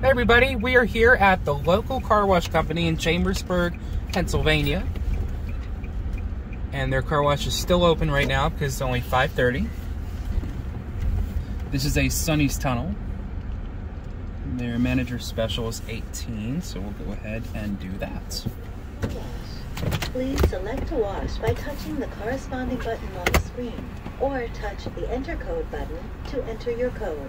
Hey everybody, we are here at the local car wash company in Chambersburg, Pennsylvania. And their car wash is still open right now because it's only 5:30. This is a Sonny's tunnel. Their manager special is 18, so we'll go ahead and do that. Please select to wash by touching the corresponding button on the screen, or touch the Enter Code button to enter your code.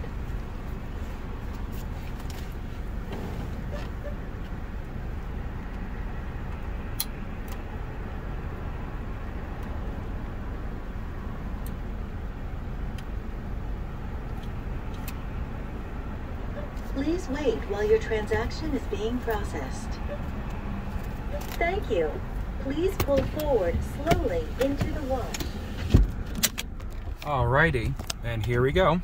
Please wait while your transaction is being processed. Thank you. Please pull forward slowly into the wash. Alrighty, and here we go.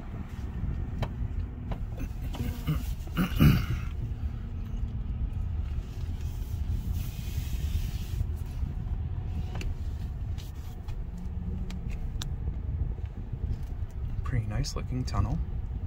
Pretty nice looking tunnel.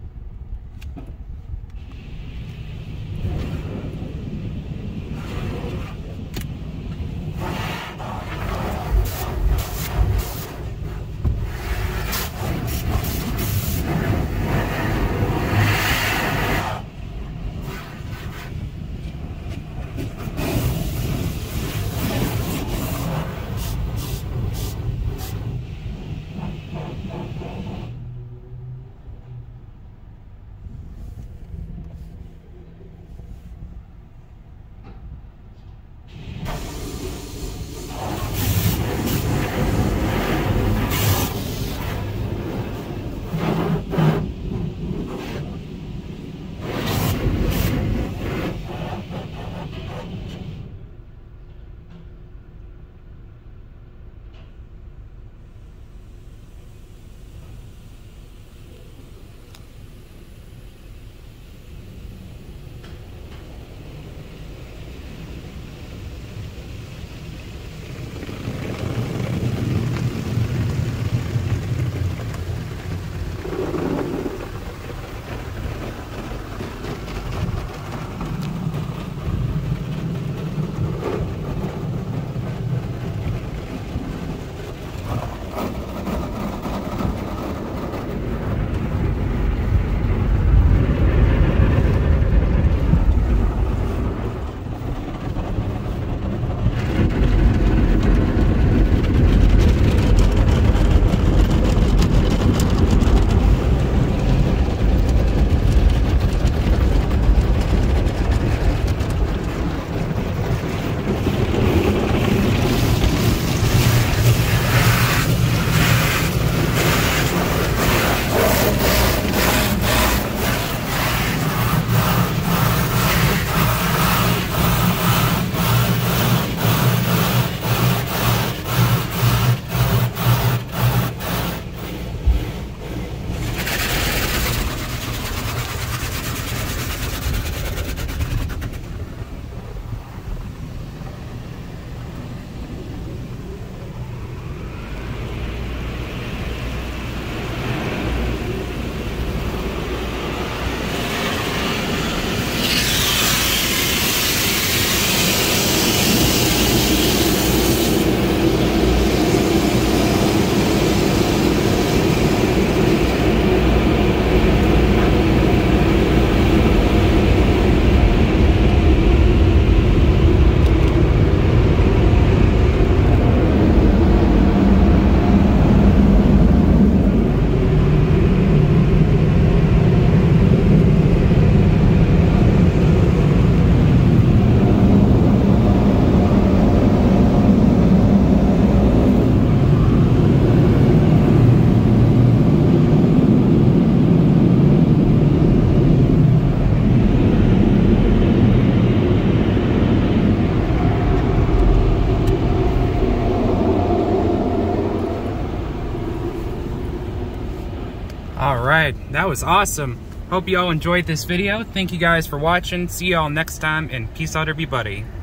Alright, that was awesome. Hope you all enjoyed this video. Thank you guys for watching. See you all next time, and peace out everybody.